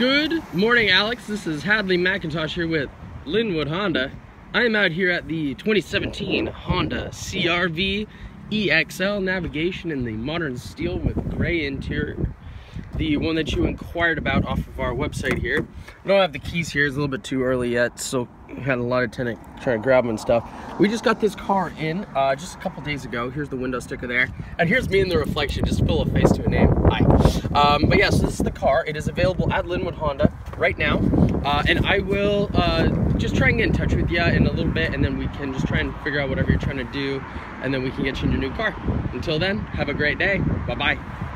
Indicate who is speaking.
Speaker 1: Good morning, Alex. This is Hadley McIntosh here with Linwood Honda. I am out here at the 2017 Honda CR-V EXL navigation in the modern steel with gray interior. The one that you inquired about off of our website here. I don't have the keys here, it's a little bit too early yet, so had a lot of tenant trying to grab them and stuff. We just got this car in just a couple days ago. Here's the window sticker there, and here's me in the reflection, just fill a face to a name. Hi. But yeah, so this is the car. It is available at Linwood Honda right now, and I will just try and get in touch with you in a little bit, and then we can just try and figure out whatever you're trying to do, and then we can get you in your new car. Until then, have a great day. Bye-bye.